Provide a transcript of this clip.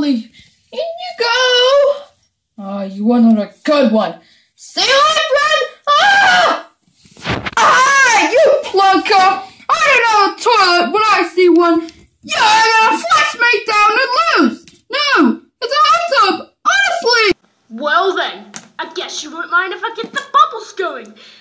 carefully. In you go. Ah, you went on a good one. Say hi, friend. Ah! Ah, you plunker. I don't know a toilet when I see one. You're gonna flash me down and lose. No, it's a hot tub. Honestly. Well then, I guess you won't mind if I get the bubbles going.